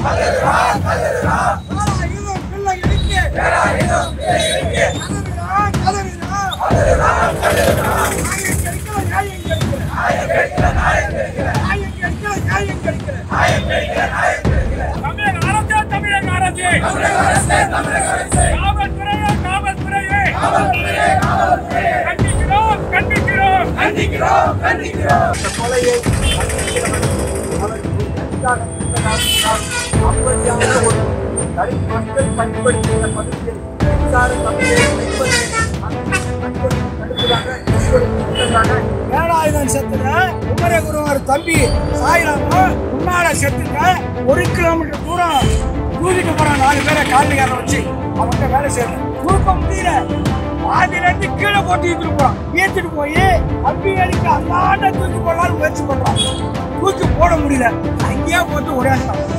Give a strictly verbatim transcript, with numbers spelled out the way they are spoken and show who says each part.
Speaker 1: வேலாயுதன் செத்துற குமர குருவார் தம்பி சாயிராம முன்னால செத்துட்ட ஒரு கிலோமீட்டர் தூரம் தூக்கிட்டு போற நாலு பேரை காலையார வச்சு அவங்க வேலை செய்யணும் தூக்க முடியல பாதியில இருந்து கீழே போட்டு இழுத்துட்டு போறான் ஏத்துட்டு போய் தம்பி அடிக்க அல்லாண்ட தூக்கி போடலாம்னு முயற்சி பண்றான் தூக்கி போட முடியல அங்கேயே போட்டு உடையாட்டான்